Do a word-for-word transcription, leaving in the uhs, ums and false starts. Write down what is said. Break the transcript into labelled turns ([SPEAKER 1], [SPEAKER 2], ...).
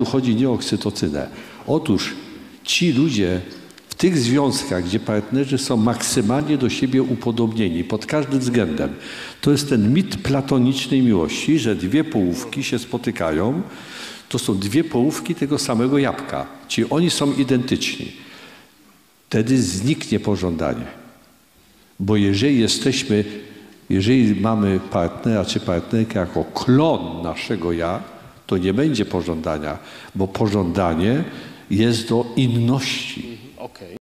[SPEAKER 1] Tu chodzi nie o oksytocynę. Otóż ci ludzie w tych związkach, gdzie partnerzy są maksymalnie do siebie upodobnieni pod każdym względem, to jest ten mit platonicznej miłości, że dwie połówki się spotykają, to są dwie połówki tego samego jabłka. Czyli oni są identyczni. Wtedy zniknie pożądanie. Bo jeżeli jesteśmy, jeżeli mamy partnera czy partnerkę jako klon naszego ja, to nie będzie pożądania, bo pożądanie jest do inności.
[SPEAKER 2] Okay.